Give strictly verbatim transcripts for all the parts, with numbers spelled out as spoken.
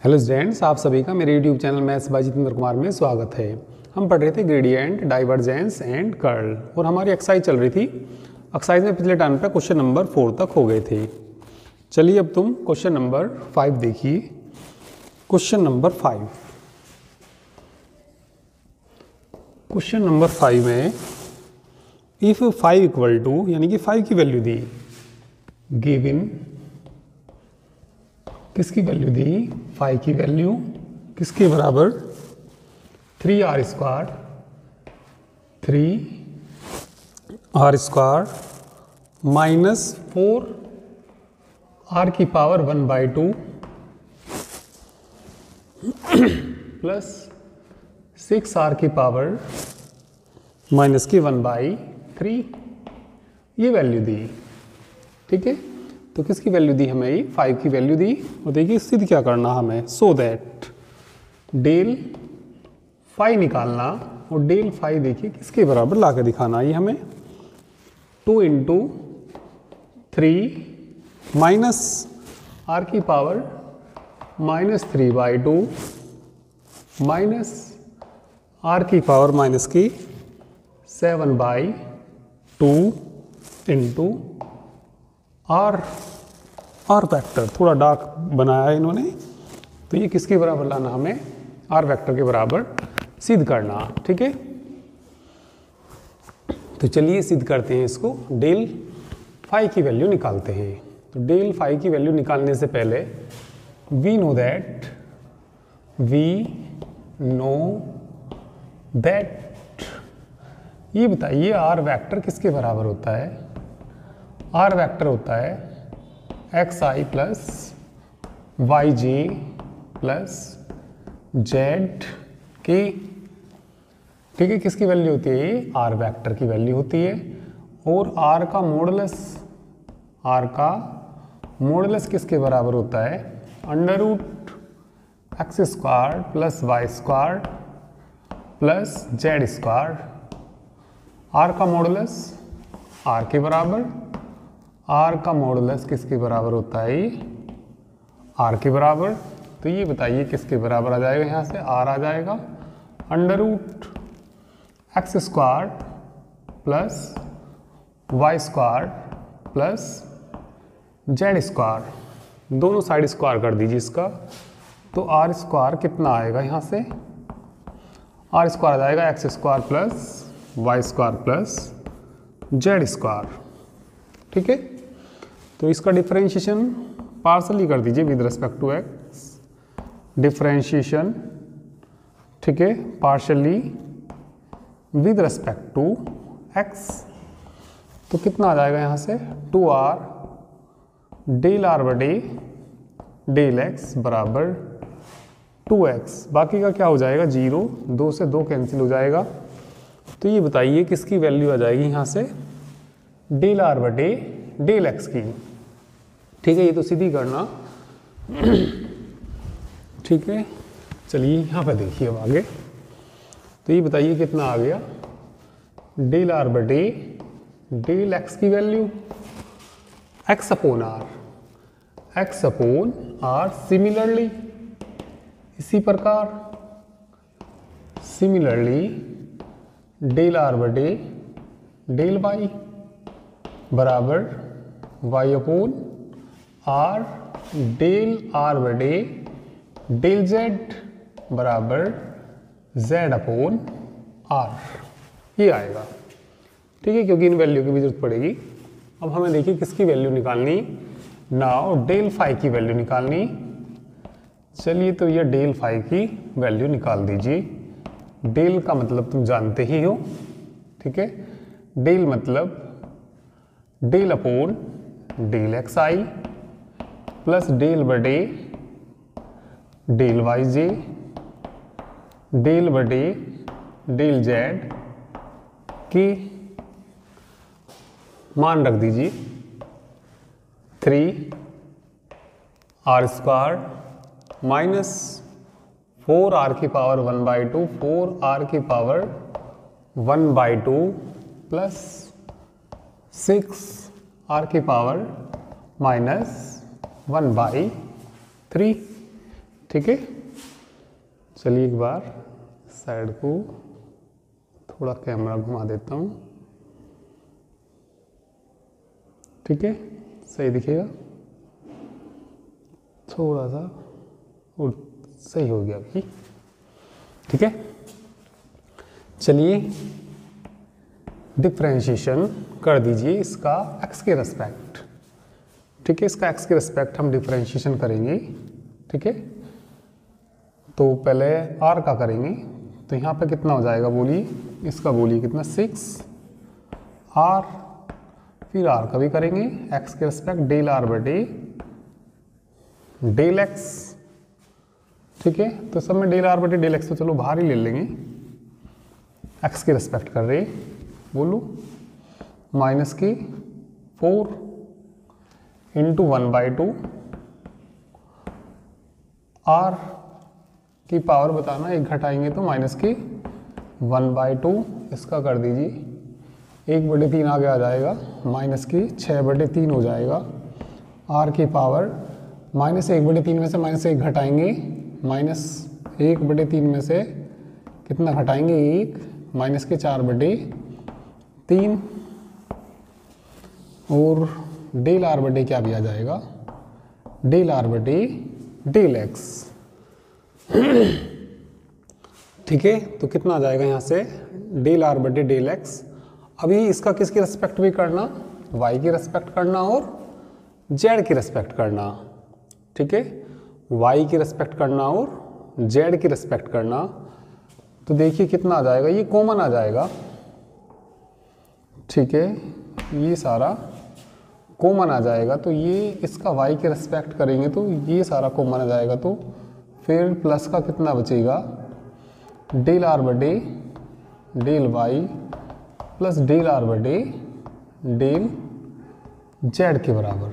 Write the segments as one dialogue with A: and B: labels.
A: Hello students, आप सभी का मेरे YouTube channel maths by Jitendra Kumar में स्वागत है। हम पढ़ रहे थे ग्रेडियंट, डाइवर्जेंस एंड कर्ल और हमारी एक्सरसाइज चल रही थी। एक्सरसाइज में पिछले टाइम पे क्वेश्चन नंबर फोर तक हो गए थे। चलिए अब तुम क्वेश्चन नंबर फाइव देखिए। Question number five question number five में इफ फाइव इक्वल टू यानी कि फाइव की वैल्यू दी, गिवन किसकी वैल्यू दी, फाइव की वैल्यू किसके बराबर, three r square three r square minus four r की power one by two plus six r की पावर माइनस की वन बाई थ्री, ये वैल्यू दी। ठीक है, तो किसकी वैल्यू दी हमें, ये फाइव की वैल्यू दी। और देखिए सिद्ध क्या करना हमें, सो दैट डेल फाइव निकालना। और डेल फाइव देखिए किसके बराबर ला के दिखाना, ये हमें two into three minus r की power minus three by two minus r की पावर माइनस की seven by two into r r vector, थोड़ा डार्क बनाया है इन्होंने, तो ये किसके बराबर लाना हमें, आर वेक्टर के बराबर सिद्ध करना। ठीक है, तो चलिए सिद्ध करते हैं इसको। डेल फाइव की वैल्यू निकालते हैं। तो डेल फाइव की वैल्यू निकालने से पहले we know that we know that ये बताइए आर वेक्टर किसके बराबर होता है। आर वेक्टर होता है x i plus y j plus z k. ठीक है, किसकी वैल्यू होती है, ये आर वेक्टर की वैल्यू होती है। और आर का मॉडुलस, आर का मॉडुलस किसके बराबर होता है, under root x square plus y square plus z square. R का मॉडुलस आर के बराबर, आर का मॉडुलस किसके बराबर होता है, आर के बराबर। तो ये बताइए किसके बराबर आ जाएगा, यहाँ से आर आ जाएगा under root x square plus y square plus z square, दोनों साइड स्क्वायर कर दीजिए इसका। तो आर स्क्वायर कितना आएगा, यहाँ से आर स्क्वायर आ जाएगा x square plus y square plus z square. ठीक है, तो इसका डिफरेंशिएशन पार्सली कर दीजिए with respect to x, differentiation. ठीक है, partially with respect to x, तो कितना आ जाएगा यहाँ से, टू आर डेल आर बटे डेल एक्स बराबर टू एक्स। बाकी का क्या हो जाएगा, जीरो, दो से दो कैंसिल हो जाएगा। तो ये बताइए किसकी वैल्यू आ जाएगी यहाँ से, डेल आर बटे डेल एक्स की। ठीक है, ये तो सीधी करना। ठीक है, चलिए यहाँ पे देखिए अब आगे। तो ये बताइए कितना आ गया, डेल आर बटे डेल एक्स की value x upon r, x upon r. Similarly इसी प्रकार सिमिलरली डेल आर बटे डेल वाई बराबर y upon r, del r बटे डेल जेड बराबर जेड अपोन आर, ये आएगा। ठीक है, क्योंकि इन वैल्यू की भी जरूरत पड़ेगी। अब हमें देखिए किसकी वैल्यू निकालनी, नाउ डेल फाइव की वैल्यू निकालनी। चलिए, तो ये डेल फाइव की वैल्यू निकाल दीजिए। डेल का मतलब तुम जानते ही हो। ठीक है, डेल मतलब del upon del x i plus del बटे डेल वाई जे डेल बटे डेल जेड की मान रख दीजिए three r square minus four r की power one by two, four r की power one by two plus six r की power minus one by three. ठीक है, चलिए एक बार साइड को थोड़ा कैमरा घुमा देता हूँ, ठीक है, सही दिखेगा, थोड़ा सा और सही हो गया अभी, ठीक है। चलिए डिफ्रेंशिएशन कर दीजिए इसका x के रेस्पेक्ट, ठीक है, इसका x के रेस्पेक्ट हम डिफ्रेंशिएशन करेंगे, ठीक है। तो पहले r का करेंगे, तो यहाँ पे कितना हो जाएगा बोलिए, इसका बोलिए कितना, सिक्स r, फिर r का भी करेंगे x के रेस्पेक्ट, डेल r बटे डेल x, ठीक है। तो सब में डेल r बटे डेल x तो चलो बाहर ही ले लेंगे, x के रेस्पेक्ट कर रहे, बोलो माइनस की four into one by two, r की पावर बताना, एक घटाएंगे तो माइनस की वन बाई टू, इसका कर दीजिए एक बटे तीन आगे आ जाएगा, माइनस की छः बटे तीन हो जाएगा, आर की पावर माइनस एक बटे तीन में से माइनस एक घटाएंगे, माइनस एक बटे तीन में से कितना घटाएंगे, एक, माइनस के चार बटे तीन, और डेल आर बटे क्या भी आ जाएगा, डेल आर बटे डेल एक्स, ठीक है। तो कितना आ जाएगा यहाँ से, डेल आर बटे डेल एक्स। अभी इसका किसकी रेस्पेक्ट भी करना, वाई की रेस्पेक्ट करना और जेड की रेस्पेक्ट करना, ठीक है, वाई की रेस्पेक्ट करना और जेड की रेस्पेक्ट करना। तो देखिए कितना आ जाएगा, ये कॉमन आ जाएगा, ठीक है, ये सारा कॉमन आ जाएगा, तो ये इसका y के रेस्पेक्ट करेंगे तो ये सारा कॉमन आ जाएगा, तो फिर प्लस का कितना बचेगा, डेल आर बटे del y plus del r बटे डेल जेड के बराबर,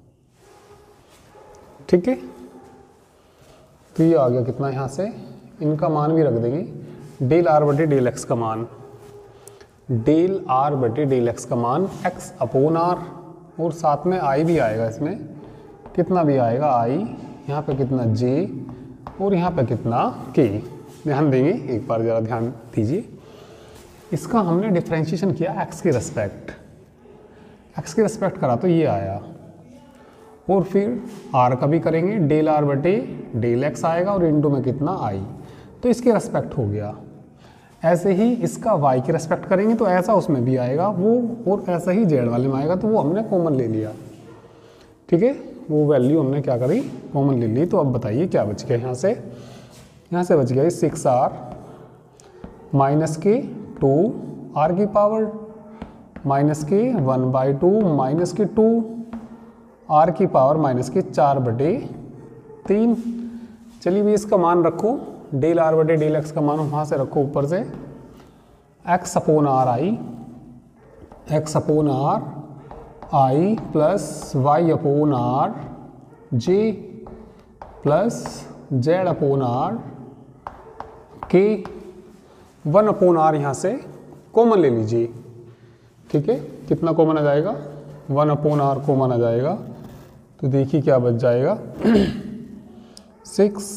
A: ठीक है। तो ये आ गया कितना, यहाँ से इनका मान भी रख देंगे, डेल आर बटे डेल एक्स का मान, डेल आर बटे डेल एक्स का मान एक्स अपोन आर, और साथ में आई भी आएगा, इसमें कितना भी आएगा आई, यहाँ पे कितना जे और यहाँ पे कितना के, ध्यान देंगे एक बार, ज़रा ध्यान दीजिए। इसका हमने डिफ्रेंशिएशन किया एक्स के रेस्पेक्ट, एक्स के रेस्पेक्ट करा तो ये आया, और फिर आर का भी करेंगे, डेल आर बटे डेल एक्स आएगा और इंटू में कितना आई, तो इसके रेस्पेक्ट हो गया। ऐसे ही इसका y के रेस्पेक्ट करेंगे तो ऐसा उसमें भी आएगा वो, और ऐसा ही z वाले में आएगा, तो वो हमने कॉमन ले लिया, ठीक है, वो वैल्यू हमने क्या करी, कॉमन ले ली। तो अब बताइए क्या बच गया, यहाँ से यहाँ से बच गया सिक्स आर माइनस के टू आर की पावर माइनस के वन बाई टू माइनस के टू आर की पावर माइनस के चार बटे तीन। चलिए भी इसका मान रखो, डेल आर बटे डेल एक्स का मान वहाँ से रखो ऊपर से, x upon r i, x upon r i plus y upon r j plus z upon r k, one upon r यहाँ से कॉमन ले लीजिए, ठीक है, कितना कॉमन आ जाएगा, वन अपोन आर कॉमन आ जाएगा, तो देखिए क्या बच जाएगा, सिक्स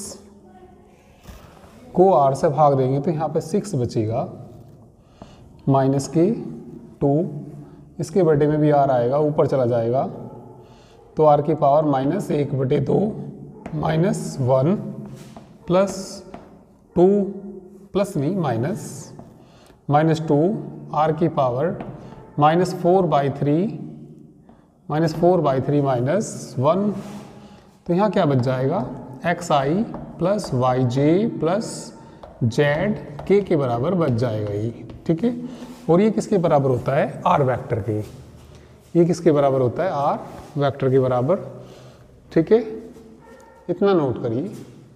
A: को आर से भाग देंगे तो यहाँ पे सिक्स बचेगा, माइनस के टू, इसके बटे में भी आर आएगा, ऊपर चला जाएगा, तो आर की पावर माइनस एक बटे दो minus one plus two, plus नहीं माइनस, माइनस टू आर की power minus four by three, minus four by three minus one, तो यहाँ क्या बच जाएगा, x i plus y j plus z k के बराबर बच जाएगा ये, ठीक है। और ये किसके बराबर होता है, आर वेक्टर के, ये किसके बराबर होता है, आर वेक्टर के बराबर, ठीक है, इतना नोट करिए।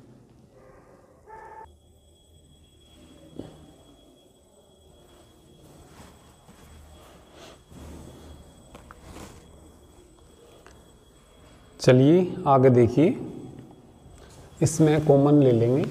A: चलिए आगे देखिए, इसमें कॉमन ले लेंगे,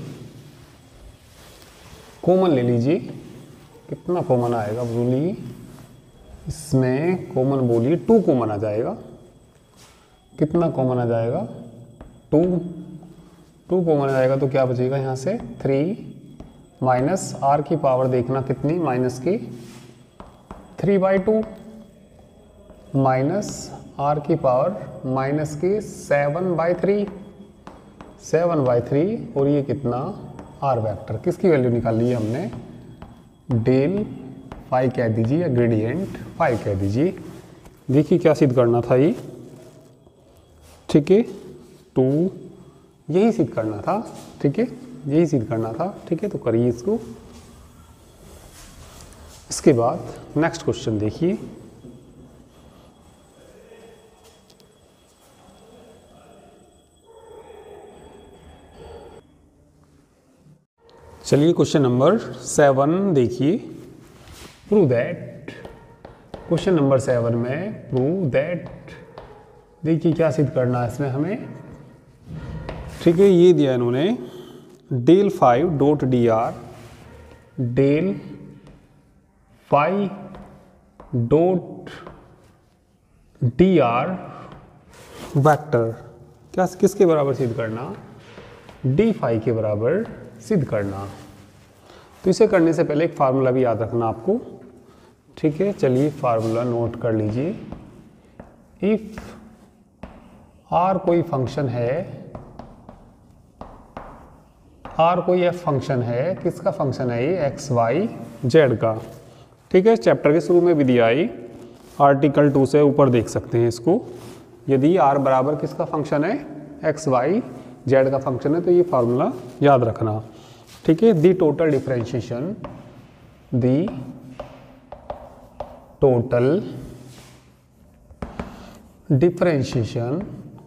A: कॉमन ले लीजिए, कितना कॉमन आएगा बोलिए, इसमें कॉमन बोलिए टू कॉमन आ जाएगा, कितना कॉमन आ जाएगा, टू, टू कॉमन जाएगा तो क्या बचेगा यहाँ से थ्री माइनस आर की पावर देखना कितनी माइनस की three by two minus r की पावर माइनस की seven by three seven by three और ये कितना आर वेक्टर किसकी वैल्यू निकाली है हमने डेल फाइव कह दीजिए या ग्रेडियंट फाइव कह दीजिए। देखिए क्या सिद्ध करना था ये, ठीक है टू यही सिद्ध करना था, ठीक है यही सिद्ध करना था, ठीक है तो करिए इसको। इसके बाद नेक्स्ट क्वेश्चन देखिए, चलिए क्वेश्चन नंबर सेवन देखिए। Prove that, question number seven में प्रूव दैट, देखिए क्या सिद्ध करना है इसमें हमें, ठीक है ये दिया इन्होंने del phi dot d r del phi dot d r vector क्या किसके बराबर सिद्ध करना डी फाइव के बराबर सिद्ध करना। तो इसे करने से पहले एक फार्मूला भी याद रखना आपको, ठीक है चलिए फार्मूला नोट कर लीजिए। इफ आर कोई फंक्शन है, आर कोई एफ फंक्शन है, किसका फंक्शन है ये एक्स वाई जेड का, ठीक है चैप्टर के शुरू में भी दिया है, आर्टिकल टू से ऊपर देख सकते हैं इसको। यदि आर बराबर किसका फंक्शन है एक्स वाई जेड का फंक्शन है तो ये फार्मूला याद रखना, ठीक है। The total differentiation, the total differentiation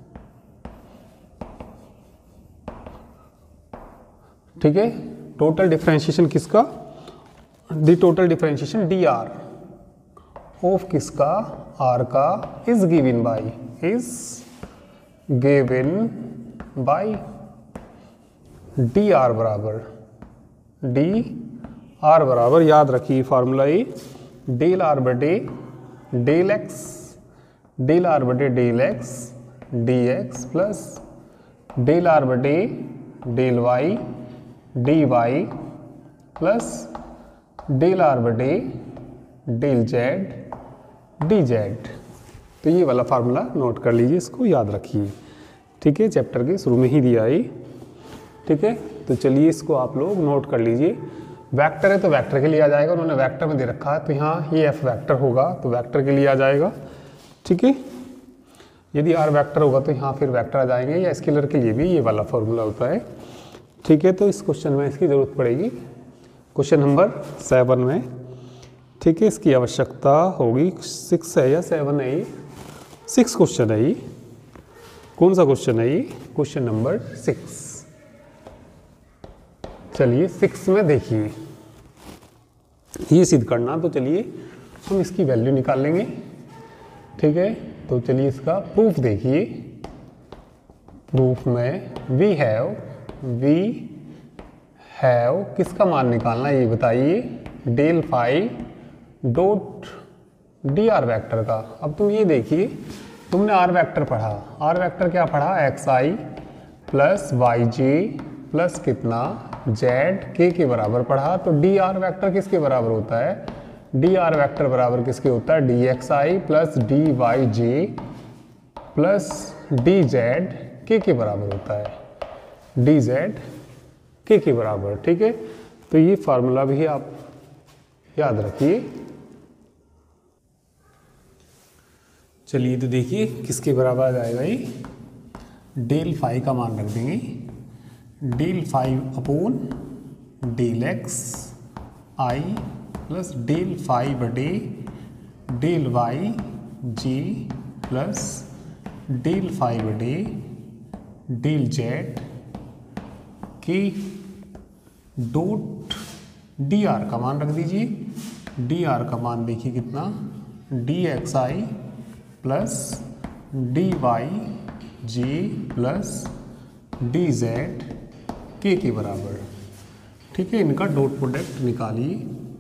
A: ठीक है टोटल डिफरेंशिएशन किसका the total differentiation d r of किसका आर का is given by is given by d r बराबर डी आर बराबर याद रखिए फार्मूला ये डेल आर बटे डेल एक्स डेल आर बटे del x d x plus del r बटे del Y d y plus del r बटे del z d z. तो ये वाला फार्मूला नोट कर लीजिए, इसको याद रखिए, ठीक है चैप्टर के शुरू में ही दिया है, ठीक है। तो चलिए इसको आप लोग नोट कर लीजिए। वेक्टर है तो वेक्टर के लिए आ जाएगा, उन्होंने वेक्टर में दे रखा है तो यहाँ ये एफ वेक्टर होगा तो वेक्टर के लिए आ जाएगा, ठीक है। यदि आर वेक्टर होगा तो यहाँ फिर वेक्टर आ जाएंगे, या स्केलर के लिए भी ये वाला फॉर्मूला होता है, ठीक है। तो इस क्वेश्चन में इसकी ज़रूरत पड़ेगी, क्वेश्चन नंबर सेवन में, ठीक है। इसकी आवश्यकता होगी, सिक्स है या सेवन है ये, सिक्स क्वेश्चन है ये, कौन सा क्वेश्चन है ये क्वेश्चन नंबर सिक्स। चलिए सिक्स में देखिए ये सिद्ध करना, तो चलिए हम इसकी वैल्यू निकाल लेंगे, ठीक है। तो चलिए इसका प्रूफ देखिए। प्रूफ में वी हैव वी हैव किसका मान निकालना ये बताइए, del phi dot d r vector का। अब तुम ये देखिए तुमने आर वेक्टर पढ़ा, आर वेक्टर क्या पढ़ा x i plus y ji plus कितना जेड के के बराबर पढ़ा। तो डी आर वेक्टर किसके बराबर होता है, डी आर वेक्टर बराबर किसके होता है d x i plus d y ji plus d z k के बराबर होता है, डी जेड के के बराबर, ठीक है। तो ये फार्मूला भी आप याद रखिए। चलिए तो देखिए किसके बराबर आ जाएगा ये, डेल फाइव का मान रख देंगे, del five upon del x i plus del five बटे डेल वाई जी प्लस डेल फाइव बटे del z k dot d r का मान रख दीजिए। डी आर का मान देखिए कितना, d x i plus d y ji plus d z k के बराबर, ठीक है। इनका डॉट प्रोडक्ट निकालिए,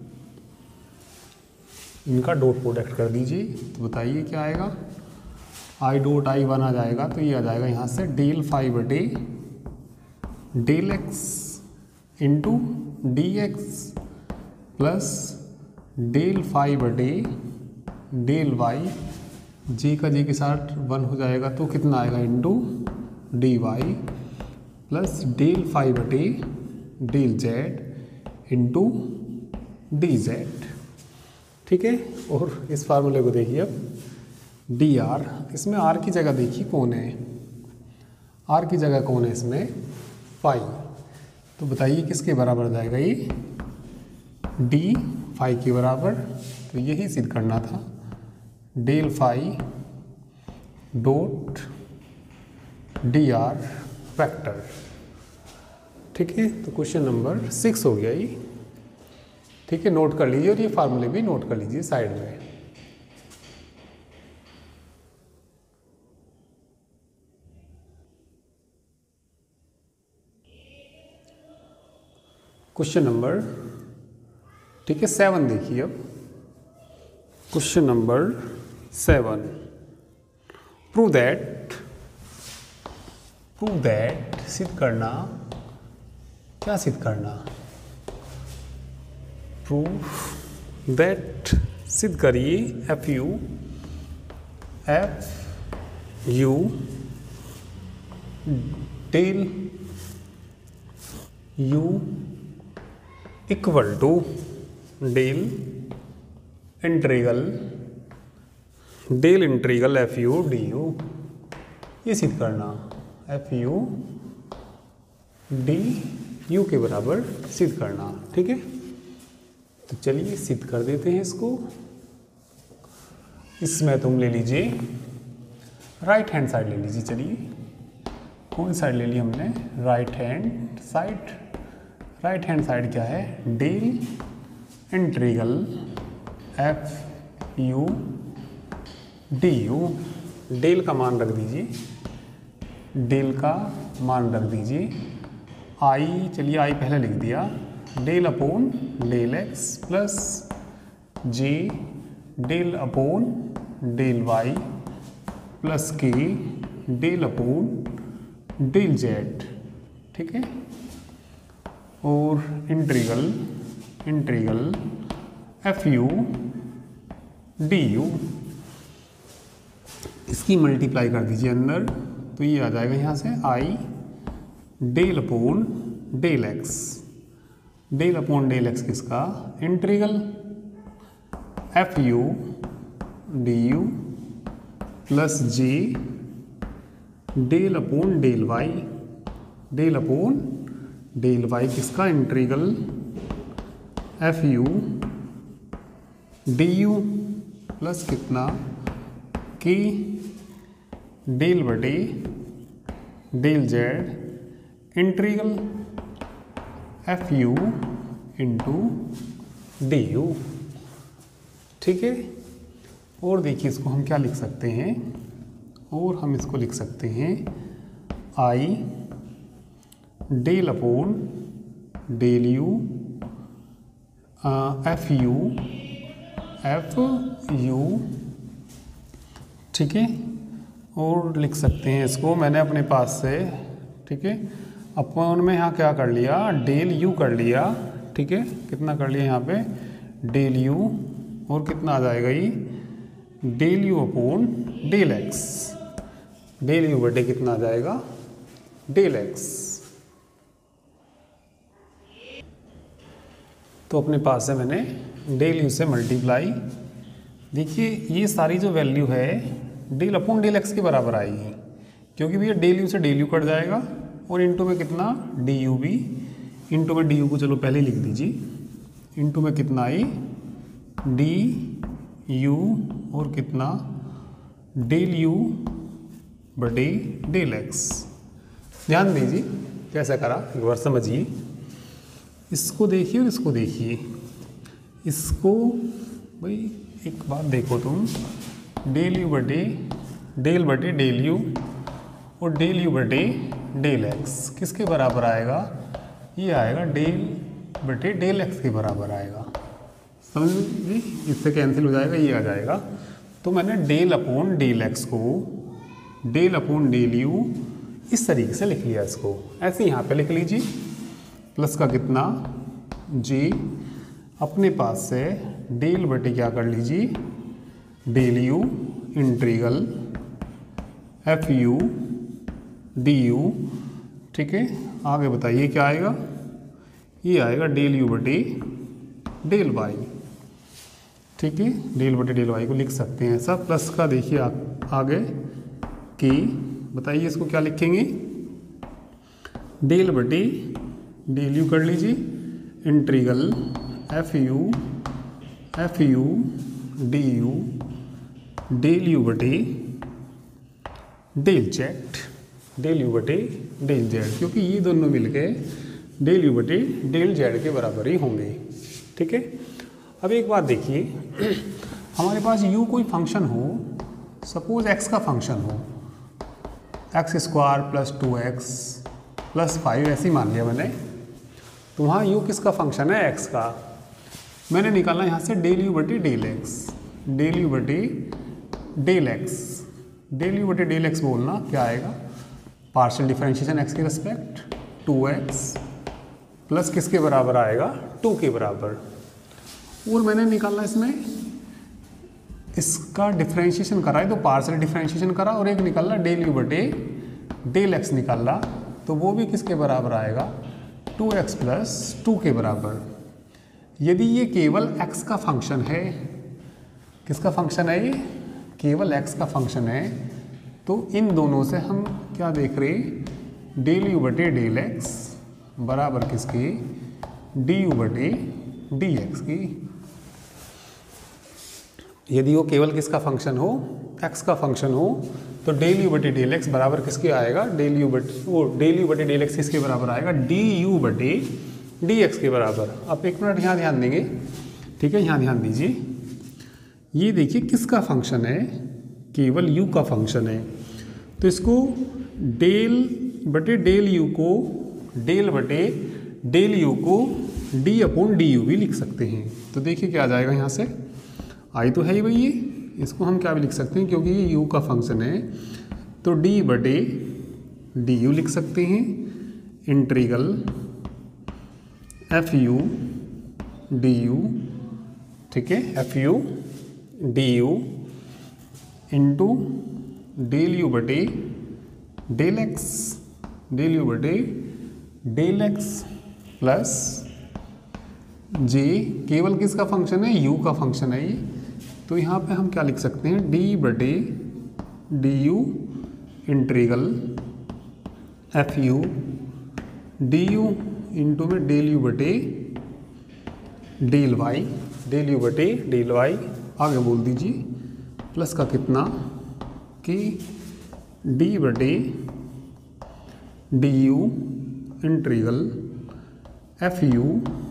A: इनका डॉट प्रोडक्ट कर दीजिए, तो बताइए क्या आएगा, आई डॉट आई वन आ जाएगा, तो ये आ जाएगा यहाँ से डेल फाइव बटे del x into D x plus del phi बटे डेल वाई, जी का जी के साथ वन हो जाएगा तो कितना आएगा into d y plus del phi बटे del z into d z. ठीक है, और इस फार्मूले को देखिए अब, डी आर, इसमें आर की जगह देखिए कौन है, आर की जगह कौन है इसमें, फाई, तो बताइए किसके बराबर जाएगा ये, डी फाई के बराबर। तो यही सिद्ध करना था, del phi dot d r vector. ठीक है, तो क्वेश्चन नंबर सिक्स हो गया ये। ठीक है, नोट कर लीजिए और ये फार्मूले भी नोट कर लीजिए साइड में। क्वेश्चन नंबर, ठीक है, सेवन देखिए अब। Question number seven, prove that, prove that सिद्ध करना, क्या सिद्ध करना, प्रूव दैट सिद्ध करिए, f u, f u del u equal to del integral, del integral f u d u, ये सिद्ध करना, एफ यू डी यू के बराबर सिद्ध करना। ठीक है, तो चलिए सिद्ध कर देते हैं इसको। इसमें तुम ले लीजिए राइट हैंड साइड ले लीजिए। चलिए, कौन साइड ले ली हमने, right hand side. Right hand side क्या है, del integral f u d u, del का मान रख दीजिए, डेल का मान रख दीजिए आई, चलिए आई पहले लिख दिया, del upon del x plus j del upon del y plus k del upon del z. ठीक है, और integral integral f u d u, इसकी मल्टीप्लाई कर दीजिए अंदर, तो ये आ जाएगा यहाँ से i del upon del x, del upon del x किसका, integral f u d u plus j del upon del y, del upon del y किसका, integral f u d u plus कितना, के डेल बटे del z integral f u into d u. ठीक है, और देखिए इसको हम क्या लिख सकते हैं, और हम इसको लिख सकते हैं i del upon del u f u f u. ठीक है, और लिख सकते हैं इसको, मैंने अपने पास से, ठीक है, अपन में यहाँ क्या कर लिया, डेल यू कर लिया। ठीक है, कितना कर लिया यहाँ पे, डेल यू, और कितना आ जाएगा ये, del u upon del x, del u बटे कितना आ जाएगा, डेल एक्स। तो अपने पास से मैंने डेल यू से मल्टीप्लाई, देखिए ये सारी जो वैल्यू है डेल अपॉन डेल एक्स के बराबर आएगी, क्योंकि भैया डेल यू से डेल यू कट जाएगा, और इंटू में कितना, डी यू भी, इंटू में डी यू को चलो पहले लिख दीजिए, इंटू में कितना आई, डी यू, और कितना, डेल यू बटे डेल एक्स। ध्यान दीजिए कैसे करा, एक बार समझिए, इसको देखिए और इसको देखिए, इसको भाई एक बात देखो तुम, डेल यू बटे डेल बटे डेल यू और डेल यू बटे डेल एक्स किसके बराबर आएगा, ये आएगा डेल बटे डेल एक्स के बराबर आएगा। समझ ली, इससे कैंसिल हो जाएगा, ये आ जाएगा। तो मैंने डेल अपॉन डेल एक्स को डेल अपॉन डेल यू इस तरीके से लिख लिया इसको, ऐसे यहाँ पे लिख लीजिए। प्लस का कितना जी, अपने पास से डेल बटे क्या कर लीजिए, del u integral f u d u. ठीक है, आगे बताइए क्या आएगा, ये आएगा डेल यू बटे डेल वाई। ठीक है, डेल बटे डेल वाई को लिख सकते हैं ऐसा। प्लस का देखिए आगे कि बताइए इसको क्या लिखेंगे, डेल बटे डेल यू कर लीजिए integral f u f u d u del u बटे डेल जेड, डेल यू बटे डेल जेड, क्योंकि ये दोनों मिलके डेल यू बटे डेल जेड के बराबर ही होंगे। ठीक है, अब एक बात देखिए, हमारे पास u कोई फंक्शन हो, सपोज x का फंक्शन हो, x square plus two x plus five ऐसे ही मान लिया मैंने, तो वहाँ u किसका फंक्शन है, x का। मैंने निकाला यहाँ से डेल यू बटे डेल एक्स, डेल यू बटे डेल एक्स, डेल यू बटे डेल एक्स बोलना क्या आएगा, पार्शियल डिफरेंशिएशन x के रिस्पेक्ट टू एक्स प्लस किसके बराबर आएगा, टू के बराबर। और मैंने निकाला इसमें इसका डिफरेंशिएशन करा है तो पार्शियल डिफरेंशिएशन करा, और एक निकाला डेल यू बटे डेल एक्स निकाला, तो वो भी किसके बराबर आएगा, टू एक्स प्लस टू के बराबर। यदि ये केवल x का फंक्शन है, किसका फंक्शन है ये, केवल x का फंक्शन है, तो इन दोनों से हम क्या देख रहे हैं, डेल यू बटे डेल एक्स बराबर किसकी, डी यू बटे डी एक्स की। यदि वो केवल किसका फंक्शन हो, x का फंक्शन हो, तो डेल यू बटे डेल एक्स बराबर किसके आएगा, डेल यू बटे वो डेल यू बटे डेल एक्स किसके बराबर आएगा, डी यू बटे डी एक्स के बराबर। अब एक मिनट यहाँ ध्यान देंगे, ठीक है, यहाँ ध्यान दीजिए, ये देखिए किसका फंक्शन है, केवल u का फंक्शन है, तो इसको डेल बटे डेल यू को डेल बटे डेल यू को डी अपॉन डी यू भी लिख सकते हैं। तो देखिए क्या आ जाएगा, यहाँ से आई तो है ही भाई ये, इसको हम क्या भी लिख सकते हैं क्योंकि ये यू का फंक्शन है, तो डी बटे डी यू लिख सकते हैं integral f u d u. ठीक है, f u d u into del u बटे डेल एक्स, डेल यू बटे डेल एक्स प्लस जे, केवल किसका फंक्शन है, u का फंक्शन है ये, तो यहाँ पे हम क्या लिख सकते हैं, d बटे d u integral f u d u into में डेल यू बटे डेल वाई, डेल यू बटे डेल वाई, आगे बोल दीजिए प्लस का कितना कि d बटे d u integral f u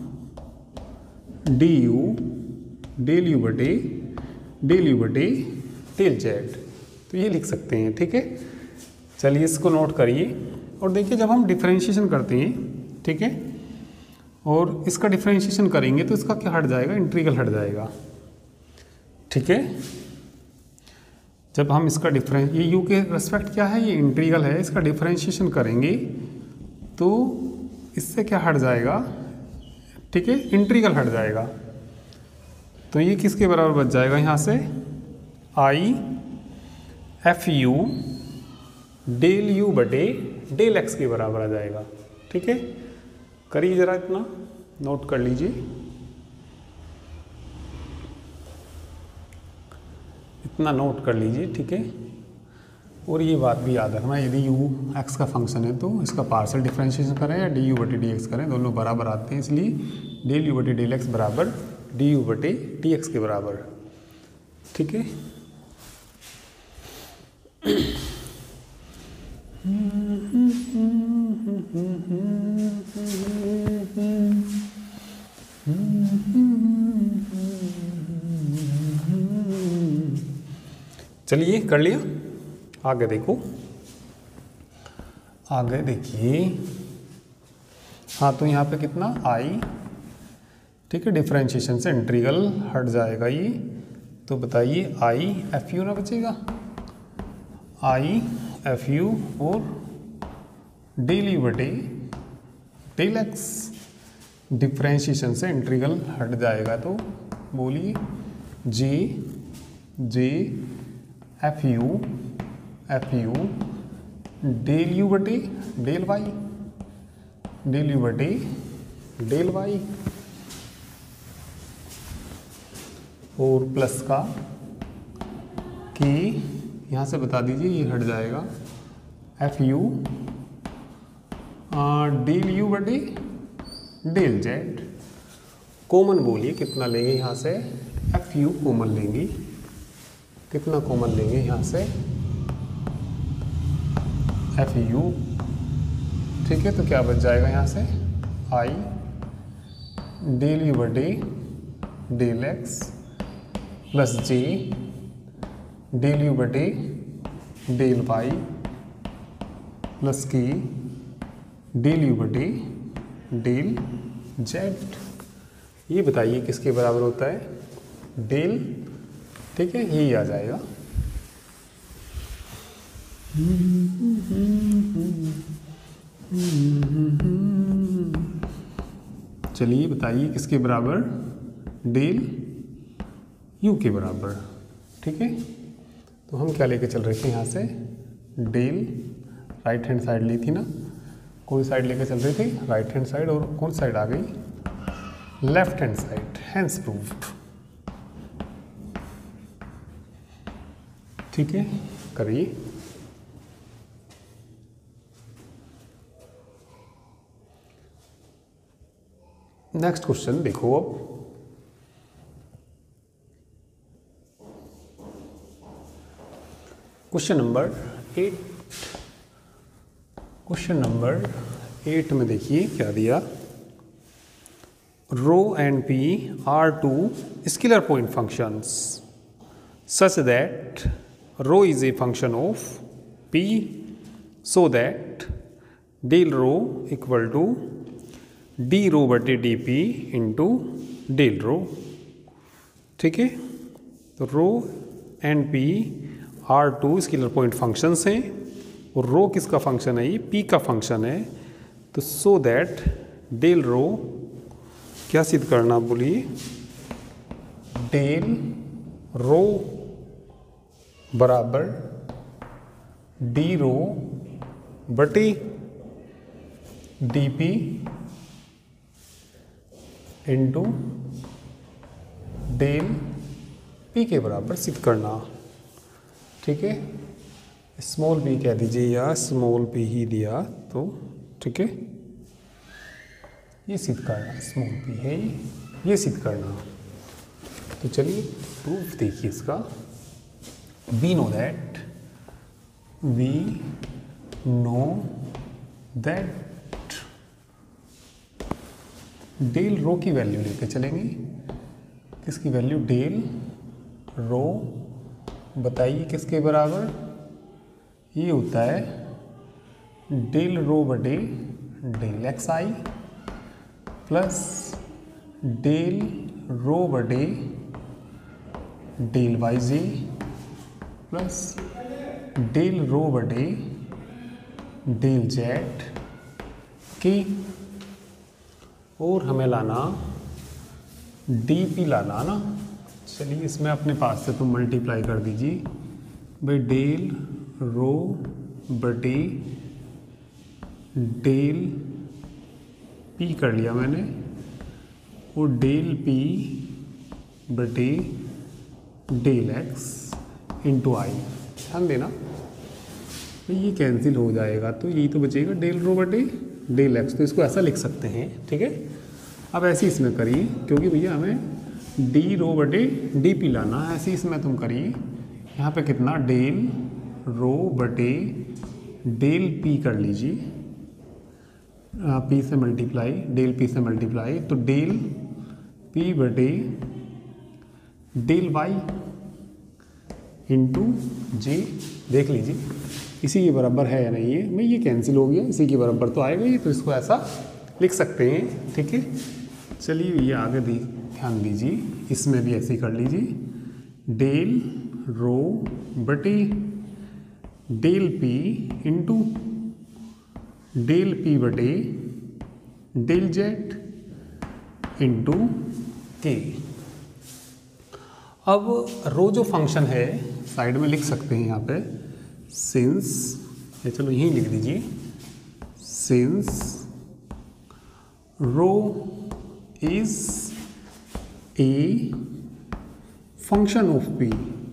A: d u del u बटे डेल यू बटे डेल जेड, तो ये लिख सकते हैं। ठीक है, चलिए इसको नोट करिए और देखिए जब हम डिफरेंशिएशन करते हैं, ठीक है, और इसका डिफरेंशिएशन करेंगे तो इसका क्या हट जाएगा, इंटीग्रल हट जाएगा। ठीक है, जब हम इसका डिफरेंस, ये u के रेस्पेक्ट क्या है, ये इंटीग्रल है, इसका डिफरेंशिएशन करेंगे तो इससे क्या हट जाएगा, ठीक है, इंटीग्रल हट जाएगा, तो ये किसके बराबर बच जाएगा, यहाँ से i f u del u बटे डेल एक्स के बराबर आ जाएगा। ठीक है, करिए ज़रा, इतना नोट कर लीजिए, इतना नोट कर लीजिए। ठीक है, और ये बात भी याद रखना, यदि u x का फंक्शन है तो इसका पार्शियल डिफरेंशिएशन करें या डी यू बटे डी एक्स करें, दोनों बराबर आते हैं, इसलिए डेल यू बटे डेल एक्स बराबर डी यू बटे डी एक्स के बराबर। ठीक है, चलिए कर लिया, आगे देखो, आगे देखिए, हाँ तो यहाँ पे कितना आई, ठीक है, डिफरेंशिएशन से इंटीग्रल हट जाएगा ये, तो बताइए आई एफ यू ना बचेगा, आई एफ यू और डेल यू बटे डेल एक्स, डिफ्रेंशिएशन से इंटीग्रल हट जाएगा तो बोलिए j j f u f u del u बटे डेल वाई, डेल यू बटे डेल वाई, और प्लस का कि यहाँ से बता दीजिए ये हट जाएगा एफ यू डेल यू बटे डेल जेड। कॉमन बोलिए कितना लेंगे यहाँ से, एफ यू कॉमन लेंगे, कितना कॉमन लेंगे यहाँ से एफ यू, ठीक है। तो क्या बच जाएगा यहाँ से आई डेल यू बटे del x plus j del u बटे डेल वाई प्लस की डेल यू बटे डेल जेड। ये बताइए किसके बराबर होता है, डेल, ठीक है, यही आ जाएगा। चलिए बताइए किसके बराबर, डेल यू के बराबर, ठीक है। तो हम क्या लेके चल रहे थे यहाँ से, डेल राइट हैंड साइड ली थी ना, कौन साइड लेके चल रही थी, राइट हैंड साइड, और कौन साइड आ गई, left hand side, hence proved, ठीक है। करिए नेक्स्ट क्वेश्चन देखो अब, question number eight, question number eight में देखिए क्या दिया, rho and p are two scalar point functions such that rho is a function of p so that del rho equal to d rho बटे d p into del rho, ठीक है। तो rho and p are two scalar point functions हैं और रो किसका function है, ये P का फंक्शन है। तो सो दैट डेल रो क्या सिद्ध करना, बोलिए डेल रो बराबर डी रो बटे d p into del p के बराबर सिद्ध करना, ठीक है। स्मॉल पी कह दीजिए या स्मॉल पी ही दिया तो ठीक है, ये सिद्ध करना, स्मॉल पी है ये सिद्ध करना। तो चलिए प्रूफ देखिए इसका, we know that we know that del rho की वैल्यू लेके चलेंगे, किसकी वैल्यू, डेल रो, बताइए किसके बराबर, ये होता है डेल रो बटे del x i plus del rho बटे डेल वाई जी प्लस डेल रो बटे डेल जेड की, और हमें लाना डी पी लाना ना। चलिए इसमें अपने पास से तो मल्टीप्लाई कर दीजिए भाई, डेल रो बटे डेल पी कर लिया मैंने, और डेल पी बटे डेल एक्स इंटू आई, ध्यान देना तो ये कैंसिल हो जाएगा, तो यही तो बचेगा डेल रो बटे डेल एक्स। तो इसको ऐसा लिख सकते हैं, ठीक है। अब ऐसे इसमें करिए, क्योंकि भैया हमें डी रो बटे डी पी लाना है, ऐसे इसमें तुम करिए, यहाँ पे कितना डेल रो बटे डेल पी कर लीजिए, पी से मल्टीप्लाई, डेल पी से मल्टीप्लाई, तो डेल पी बटे डेल वाई इंटू जे, देख लीजिए इसी के बराबर है या नहीं है, मैं ये कैंसिल हो गया, इसी के बराबर तो आएगा ही, तो इसको ऐसा लिख सकते हैं, ठीक है। चलिए ये आगे दी ध्यान दीजिए, इसमें भी ऐसे ही कर लीजिए, डेल रो बटे del p into del p बटे डेल जेड इंटू के। अब रो जो फंक्शन है साइड में लिख सकते हैं यहाँ पे, सिंस, ये चलो यहीं लिख दीजिए, since rho is a function of p,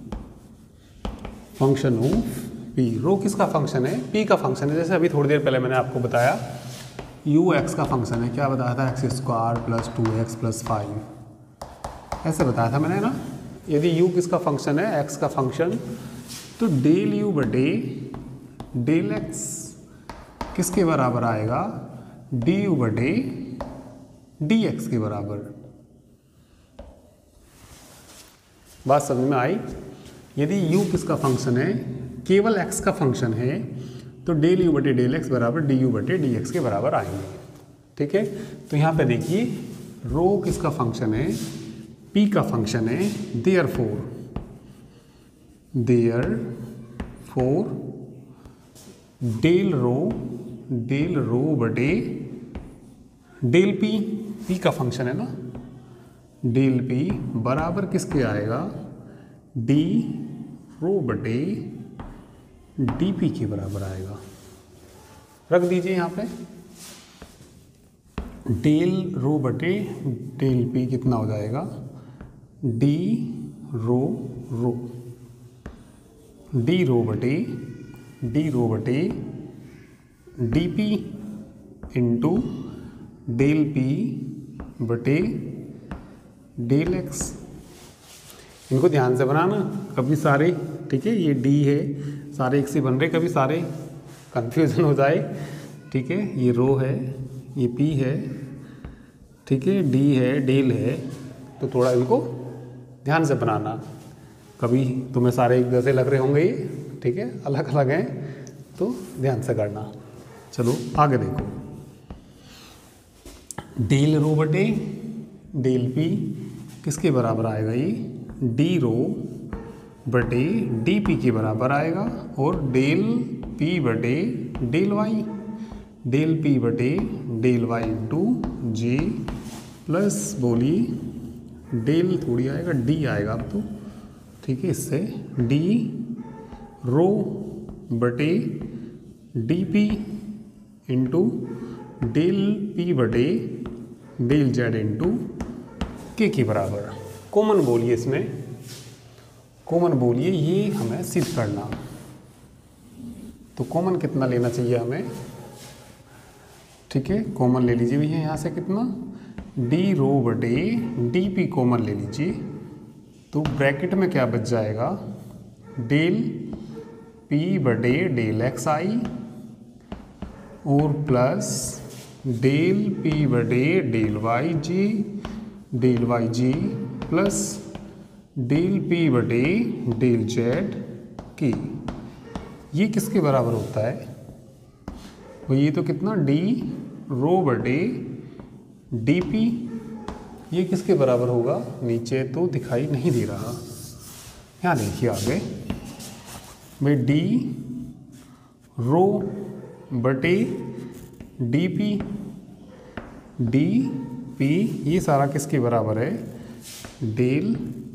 A: function of p. Rho किसका फंक्शन है? पी का फंक्शन है। जैसे अभी थोड़ी देर पहले मैंने आपको बताया यू एक्स का फंक्शन है। क्या बताया था? X square plus two x plus five, ऐसे बताया था मैंने ना। यदि u किसका फंक्शन है? x का फंक्शन, तो डेल u बटे डेल x किसके बराबर आएगा? du बटे dx के बराबर। बात समझ में आई? यदि u किसका फंक्शन है? केवल x का फंक्शन है, तो डेल u बटे डेल x बराबर du बटे dx के बराबर आएंगे। ठीक है, तो यहाँ पे देखिए रो किसका फंक्शन है? P का फंक्शन है। Therefore therefore del rho del rho बटे डेल P, P का फंक्शन है ना, डेल P बराबर किसके आएगा? डी रो बटे डी पी के बराबर आएगा। रख दीजिए यहाँ पे, डेल रो बटे डेल P कितना हो जाएगा? डी रो रो डी रो बटे डी रो बटे d p into del p बटे डेल एक्स। इनको ध्यान से बनाना, कभी सारे, ठीक है, ये डी है, सारे एक से बन रहे, कभी सारे कंफ्यूजन हो जाए। ठीक है, ये रो है, ये पी है, ठीक है, डी है, डेल है, तो थोड़ा इनको ध्यान से बनाना। कभी तुम्हें सारे एक जैसे लग रहे होंगे ये, ठीक है, अलग अलग हैं, तो ध्यान से करना। चलो आगे देखो, डेल रो बटे डेल पी किसके बराबर आएगा? ये डी रो बटे डी पी के बराबर आएगा, और डेल पी बटे डेल वाई, डेल पी बटे del y into j plus बोलिए डेल थोड़ी आएगा, डी आएगा अब तो, ठीक है, इससे डी रो बटे d p into del p बटे डेल जेड इंटू के के बराबर। कॉमन बोलिए, इसमें कॉमन बोलिए, ये हमें सिद्ध करना। तो कॉमन कितना लेना चाहिए हमें? ठीक है, कॉमन ले लीजिए भैया यहाँ से कितना? डी रो बटे डी पी कॉमन ले लीजिए, तो ब्रैकेट में क्या बच जाएगा? डेल पी बटे डेल एक्स आई और प्लस डेल पी बटे del y j del y जी प्लस डेल पी बटे डेल जेड की। ये किसके बराबर होता है? वो ये तो कितना? डी रो बटे डी पी, ये किसके बराबर होगा? नीचे तो दिखाई नहीं दे रहा, यहाँ देखिए आगे भाई, डी रो बटे डी पी डी पी, ये सारा किसके बराबर है? डेल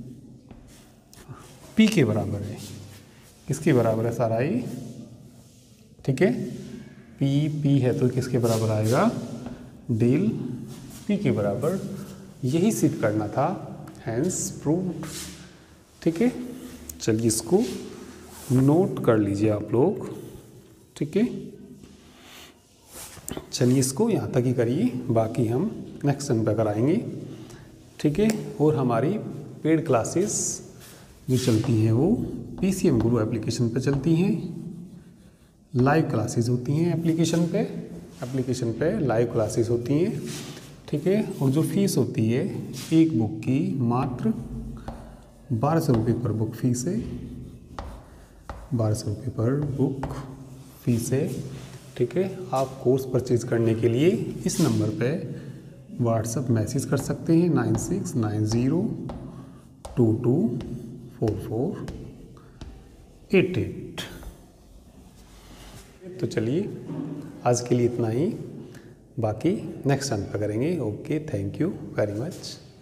A: पी के बराबर है। किसके बराबर है सारा ये? ठीक है, पी पी है तो किसके बराबर आएगा? डेल पी के बराबर। यही सिद्ध करना था, हैंस प्रूव्ड। ठीक है, चलिए इसको नोट कर लीजिए आप लोग। ठीक है, चलिए इसको यहाँ तक ही करिए, बाकी हम नेक्स्ट टाइम पे कराएंगे। ठीक है, और हमारी पेड क्लासेस जो चलती हैं वो P C M Guru application पे चलती हैं। लाइव क्लासेस होती हैं एप्लीकेशन पे एप्लीकेशन पे लाइव क्लासेस होती हैं। ठीक है, और जो फीस होती है एक बुक की मात्र बारह सौ रुपये पर बुक फीस है, बारह सौ रुपये पर बुक फीस है। ठीक है, आप कोर्स परचेज करने के लिए इस नंबर पे व्हाट्सएप मैसेज कर सकते हैं, nine six nine zero two two four four eight eight. तो चलिए आज के लिए इतना ही, बाकी नेक्स्ट टाइम पर करेंगे। Okay, thank you very much.